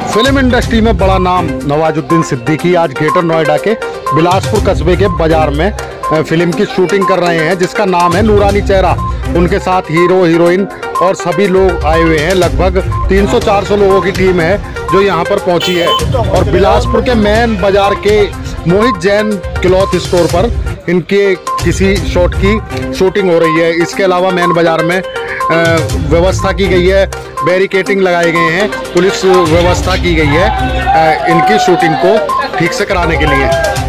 Film industry में बड़ा नाम नवाजुद्दीन सिद्दीकी आज ग्रेटर नोएडा के बिलासपुर कस्बे के बाजार में फिल्म की शूटिंग कर रहे हैं, जिसका नाम है नूरानी चेहरा। उनके साथ हीरो हीरोइन और सभी लोग आए हुए हैं। लगभग 300-400 लोगों की टीम है जो यहाँ पर पहुँची है और बिलासपुर के मेन बाजार के मोहित जैन क्लॉथ स्टोर पर इनके किसी शॉट की शूटिंग हो रही है। इसके अलावा मेन बाजार में व्यवस्था की गई है, बैरिकेटिंग लगाए गए हैं, पुलिस व्यवस्था की गई है इनकी शूटिंग को ठीक से कराने के लिए।